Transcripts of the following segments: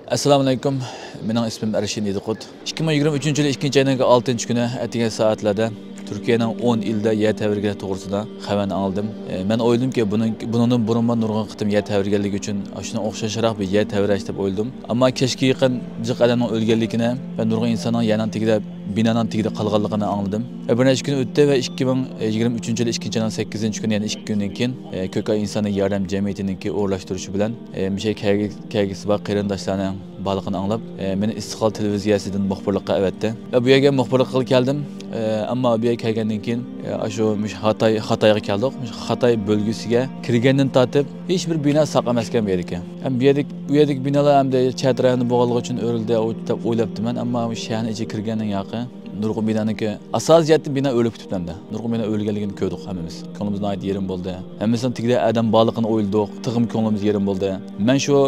Assalomu alaykum. Mening ismim Arshin Ediqut. 2023 yil 2-oyning 6-kuni atigi soatlarda Turkiyaning 10 ilda yer tavrigi to'g'risida xabar oldim. Men o'yladimki, buningdan burunma nurg'un qitim yer tavrganligi uchun shuna o'xshashroq bir yer tavrash deb o'yladim. Ammo kechki yaqin jiq odamning o'lganligini va nurg'un insonning yanan tagida binoning tagida qolganligini angladim. Bir necha kun o'tdi va 2023 yil 2-oyning 8-kuni, ya'ni 2 kundan keyin Ko'ka insoniy yordam jamiyatining o'rlashtirishi bilan mishay kaygisi bor qarindoshlarning balıqını anlab, meni İstiqlal televiziyasidan muxbirlikqa avatdi. Va bu yerga muxbirlik qilib keldim. Ammo bu yerga kelgandan keyin shu Xatoyga keldik. Xatoy bölgesiga kirgandan tortib hech bir bino saq emas ekan bu yerga. Ham bu yerdagi binolar hamda chat rayonni bo'g'ilg'i uchun o'rildi deb o'ylabdiman, ammo shaharning ichiga kirgandan yoqi nurg'un binoniki asosiyatli bino o'lib ketibdi. Nurg'un bino o'lganligini ko'rdik hammamiz. Ko'nglimizda ayt yerim bo'ldi. Hammamiz tigida adam balıqını o'yladik. Tig'im ko'nglimiz yerim bo'ldi. Men shu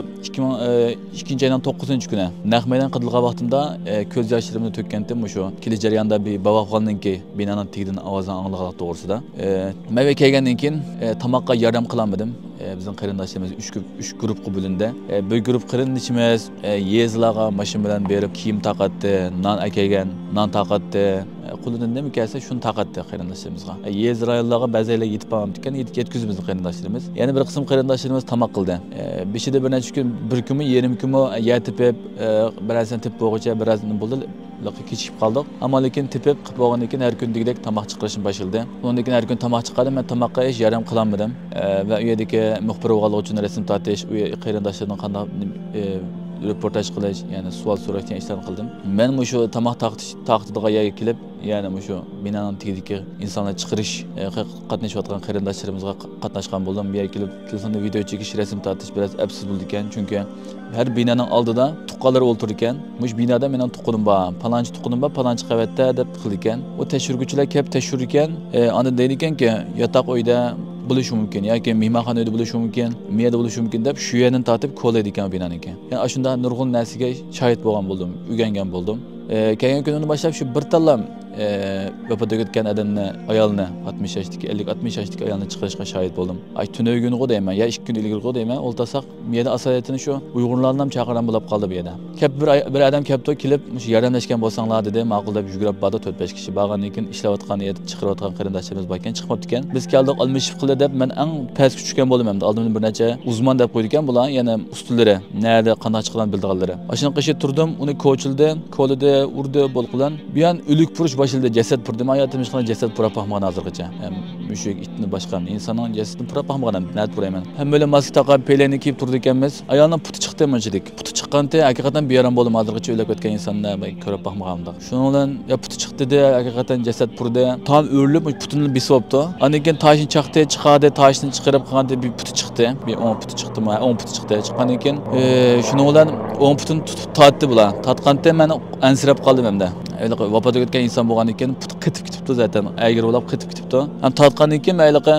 2-oyning 9-kuni naq maydon qidilgan vaqtimda ko'z yoshlarimni to'kkandim shu. Kelish jarayonida bir bobofxonninki binoning tigidan ovozini anglagan to'g'risida. Men kelgandan keyin tomoqqa yordam qilolmadim. Bizim qarindoshlarimiz 3 guruhga bo'lindi. Bir guruh qarindoshimiz yezlarga mashin bilan berib kiyim taqatdi, non akagan, non taqatdi. Qo'lidan nima kelsa shuni taqatdi qarindoshlarimizga. Yez rayonlarga ba'zilar yetib olmadi ekan, yetkazib bizning qarindoshlarimiz. Yana bir qism qarindoshlarimiz tomoq qildi. Beshida bir necha kun, bir kunmi, yarim kunmi yetib birazdan tip bo'g'icha birazdan bo'ldi. Kechib qoldik. Ammo lekin tepib qilib bo'lgandan keyin har kundagidek tomoq chiqarishim boshladi. Undan keyin har kun tomoq chiqardim, men tomoqqa hech yarim qilolmadim. Va u yerdagi muxbir o'g'il uchun rasm tortish, u qarindoshlarning qanday reportaj qilish, ya'ni savol so'rashdan ishlarni qildim. Men shu tomoq taqtidiga yerga kelib, ya'ni shu binoning tagidagi insonlar chiqarish qatnashayotgan qarindoshlarimizga qatnashgan bo'ldim. Bu yerga kelib telefonda video chekish, rasm tortish biroz absiz bo'ldi ekan, chunki her binoning oldida tuqqanlar o'ltirdi ekan. Mush binoda mening tuqqanim bor, palonchi tuqqanim bor, palonchi qavatda deb qildi ekan. O tekshiruvchilar kelib tekshirur ekan, unda deydi ekanki, yotoq uyda bo'lishi mumkin yoki mehmonxonada bo'lishi mumkin, miyada bo'lishi mumkin deb shu yerdan tortib qo'llaydi ekan binoniki. Ya'ni shunda nurg'un narsaga shohid bo'lgan bo'ldim, o'rgangan bo'ldim. Kelgan kundan boshlab shu bir tallam vafot etgan odamni, ayolni 60 yoshdagi, 50-60 yoshdagi ayolni chiqarishga shohid bo'ldim. Ay tuni kuni deyman, ya 2 kun ilgari deyman, o'ltasak miyada asosiyatini shu Uyg'urlarning ham chaqirgan bo'lib qoldi bu yerda. Bir odam kelibdi, kelib shu yordamlashgan bo'lsanglar dedi, ma'qul deb yugurib bordi 4-5 kishi. Borgandan keyin ishlayotgan yerda chiqarayotgan qarindoshlarimiz bor ekan, chiqmabdi ekan. Biz keldik, almashib qildi deb men eng pastga tushgan bo'ldim hamda. Oldimda bir necha uzman deb qo'ydi ekan bular, yana ustunlari, nerede qanday chiqqanini bildiganlari. Ashuna qishib turdim, uni ko'childi, qo'lida urdi bolqilan. Bu yan o'lik purish boshildi, jasad purdim. Hayotim hech qanday jasad pura baxmagan hozirgacha. Mushuk itni boshqa insonning jasadini pura baxmagan, nat purayman. Ham böyle maska taqib pelenni kiyib turdi ekanmiz. Ayolning puti chiqdi munchilik. Puti chiqqanda haqiqatan beyaram bo'ldim hozirgacha o'ylab o'tgan insonni ko'rib baxmagandim. Shuning bilan ya puti chiqdi de, haqiqatan jasad purdi. Tam o'rilib putini bisibdi. Andan keyin toshni chaqdi, chiqadi, toshni chiqarib qilganda bir puti chiqdi. Bir 10 puti chiqdi, 10 puti chiqdi. Chiqqandan keyin shuning bilan 10 putini tutib tortdi bular. Tortganda men ansirab qoldim hamda. Vafot etgan inson bo'lgandan keyin puti qitib ketibdi zaten. Aygir bo'lib qitib ketibdi. Ham tortgandan keyin mayliqa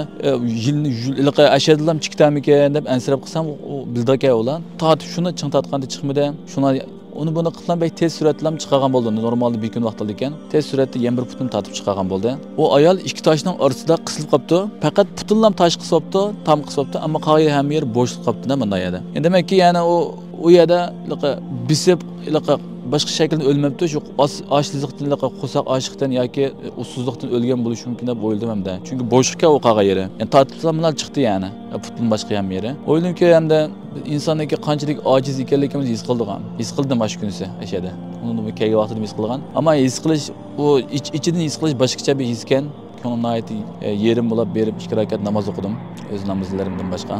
yilni ashadlam chiqdamikan deb ansirab qilsam, u bildaka ular. Tortib shuni ching tortganda chiqmadi. Shuni uni buni qilgan bek tez suratla chiqargan bo'ldi. Normalda bir kun vaqtda ekan. Tez suratda yana bir putini tortib chiqargan bo'ldi. O ayol ikki toshning orasida qisilib qolibdi. Faqat putinlam tosh qisobdi, tam qisobdi, ammo qolgan ham yer bo'shliq qolibdi bunday yerda. Endi demakki, ya'ni u yerda bisib başka şekilde ölmepti. Şu açlıktan, qo'saq aşıqdan yoki ussuzlikdan o'lgan bo'lishi mumkin deb o'yladim hamda. Chunki bo'shliqqa o qolgan yeri. Yani tatlılar chiqdi yani. Putun boshqa ham yeri. O'ylamki hamda insonniki qanchalik ojiz ekanligimizni his qildik ham. His qildim bosh kunisi ashada. Uni bu kelgan vaqtida his qilgan. Ammo his qilish o ichidan his qilish boshqacha bir his ekan. Ko'nglimga ayt yerim bo'lib berib 2 rakat namoz o'qidim. O'z namozlarimdan boshqa.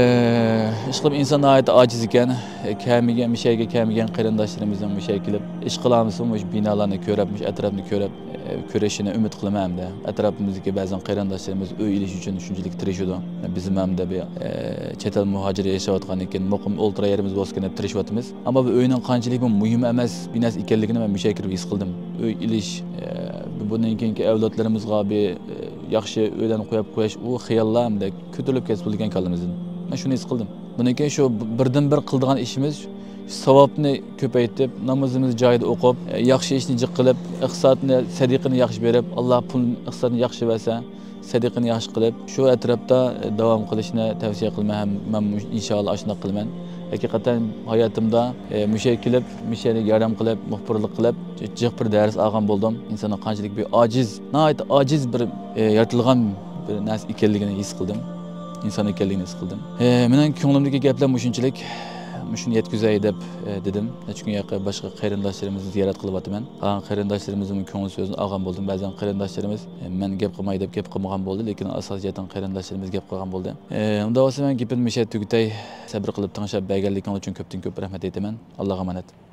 Ish qilib insonga ayt ojiz ekan, kamigan mishayga kamigan qarindoshlarimizdan mishay kelib ish qilamiz, o'sha binolarni ko'rib, atrofni ko'rib, ko'rishini umid qilaman hamda. Atrofimizdagi ba'zan qarindoshlarimiz uy ilish uchun shunchalik tirishadi. Bizim hamda bir chet el muhojiri yashayotgandan keyin muqim o'ltira yerimiz bo'lsin deb tirishyapmiz. Ammo bu uyning qanchalik muhim emas binas ekanligini men mishay kirib his qildim. Uy ilish bundan keyingi avlodlarimizga bir yaxshi uylarni qo'yib qo'yish, u xiyollar hamda ko'tarilib ketib bo'lgan kalimizdan. Men shuni his qildim. Bundan keyin shu birdan-bir qildigan ishimiz savobni ko'paytirib, namozimizni joyida o'qib, yaxshi ishni jiq qilib, iqtisodni, sadiqani yaxshi berib, Alloh pul iqtisodni yaxshi bersa, sadiqani yaxshi qilib, shu atrofda davom qilishni tavsiya qilaman. Men inshaalloh shunday qilaman. Hakikaten hayatımda müşey kilip, müşeylik yardım kılıp, muhbirlik kılıp, cık bir ders ağam buldum. İnsanın kançılık bir aciz, nahayet aciz bir yaratılgan bir nas ekanligini his qildim. İnsan ekanligini his qildim. Mening ko'nglimdagi gaplar mushunchalik. Shuni yetkazay deb dedim. Çünkü boshqa qarindoshlarimizni ziyorat qilyapman. Qarindoshlarimizni ko'ngil so'zini olgan bo'ldim. Ba'zan qarindoshlarimiz men gap qilmay deb gap qilmagan bo'ldi, lekin asosiyatan qarindoshlarimiz gap qilgan bo'ldi. Unda bo'lsa men gapimni misha tugutay, sabr qilib tinglab berganligingiz uchun ko'pdan ko'p rahmat aytaman. Allohga omonat.